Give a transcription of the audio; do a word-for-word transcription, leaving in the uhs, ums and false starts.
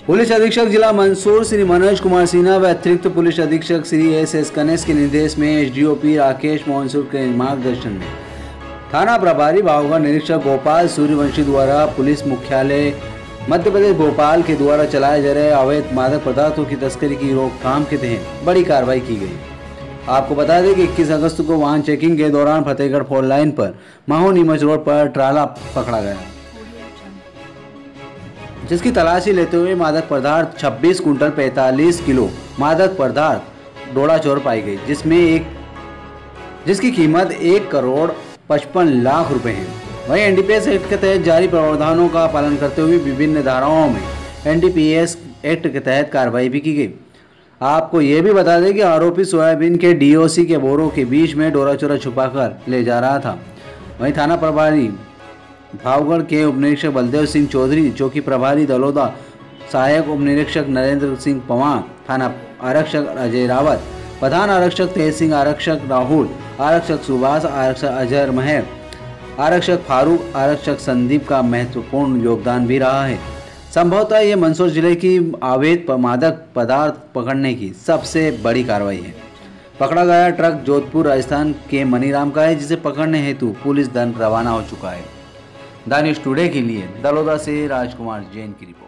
Police अधीक्षक जिला मंदसौर श्री मनोज कुमार सिन्हा व अतिरिक्त पुलिस अधीक्षक श्री एस एस कनेश के निर्देश में एसडीओपी राकेश मोहन के मार्गदर्शन में थाना प्रभारी भावगढ़ निरीक्षक गोपाल सूर्यवंशी द्वारा पुलिस मुख्यालय मध्य प्रदेश भोपाल के द्वारा चलाए जा रहे अवैध मादक पदार्थों की तस्करी की रोकथाम के तहत बड़ी कार्रवाई की गई। आपको बता दें कि इक्कीस अगस्त को वाहन चेकिंग के दौरान फतेहगढ़ फोर लाइन पर माहो नीमच रोड पर ट्राला पकड़ा गया, जिसकी तलाशी लेते हुए मादक पदार्थ छब्बीस कुंटल पैंतालीस किलो मादक पदार्थ डोड़ा चोर पाई गई, जिसमें एक जिसकी कीमत एक करोड़ पचपन लाख रुपए है। वहीं एनडीपीएस एक्ट के तहत जारी प्रावधानों का पालन करते हुए विभिन्न धाराओं में एनडीपीएस एक्ट के तहत कार्रवाई भी की गई। आपको ये भी बता दें कि आरोपी सोयाबीन के डीओसी के बोरों के बीच में डोरा चोरा छुपाकर ले जा रहा था। वहीं थाना प्रभारी भावगढ़ के उपनिरीक्षक बलदेव सिंह चौधरी, चौकी प्रभारी दलोदा, सहायक उपनिरीक्षक नरेंद्र सिंह पवार, थाना आरक्षक अजय रावत, प्रधान आरक्षक तेज सिंह, आरक्षक राहुल, आरक्षक सुभाष, आरक्षक अजहर महर, आरक्षक फारूक, आरक्षक संदीप का महत्वपूर्ण योगदान भी रहा है। संभवतः ये मंदसौर जिले की अवैध मादक पदार्थ पकड़ने की सबसे बड़ी कार्रवाई है। पकड़ा गया ट्रक जोधपुर राजस्थान के मनीराम का है, जिसे पकड़ने हेतु पुलिस दल रवाना हो चुका है। द न्यूज़ टुडे के लिए दलोदा से राजकुमार जैन की रिपोर्ट।